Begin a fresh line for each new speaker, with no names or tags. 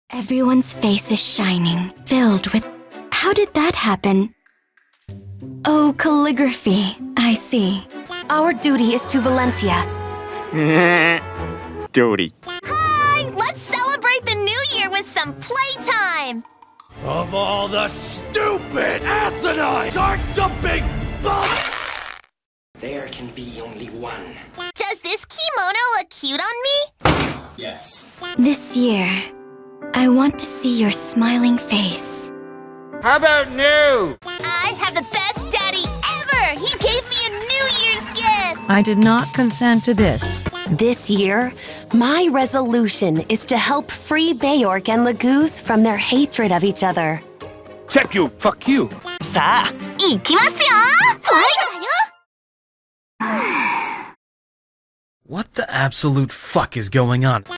Everyone's face is shining, filled with... How did that happen? Oh, calligraphy. I see.
Our duty is to Valentia.
Duty.
Hi! Let's celebrate the new year with some playtime!
Of all the stupid, asinine, chart-jumping bumps!
There can be only one.
Does this kimono look cute on me?
Yes.
This year, I want to see your smiling face.
How about new?
I have the best daddy ever! He gave me a New Year's gift!
I did not consent to this.
This year, my resolution is to help free Beork and Legoose from their hatred of each other.
Except you. Fuck you.
さあ、
行きますよ!
What the absolute fuck is going on?